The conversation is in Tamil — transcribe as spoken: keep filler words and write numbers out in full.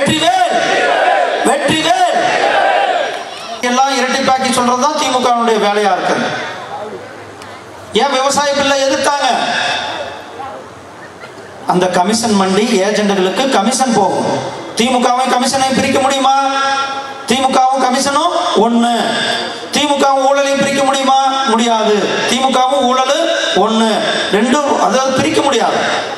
வெற்றிவேல் வெற்றிவேல். எல்லாம் இரட்டிப்பாக்கி சொல்றதுதான் திமுகவுடைய வேலையா இருக்கு. ஏன் விவசாய பில்லை எதிர்த்தாங்க? அந்த கமிஷன் மண்டி ஏஜென்ட்களுக்கு கமிஷன் போகும். திமுகவும் கமிஷனை பிரிக்க முடியுமா? திமுகவும் கமிஷனும் ஒண்ணு. திமுகவும் ஊழலையும் பிரிக்க முடியுமா? முடியாது. திமுகவும் ஊழல் ஒண்ணு, ரெண்டும் அதாவது பிரிக்க முடியாது.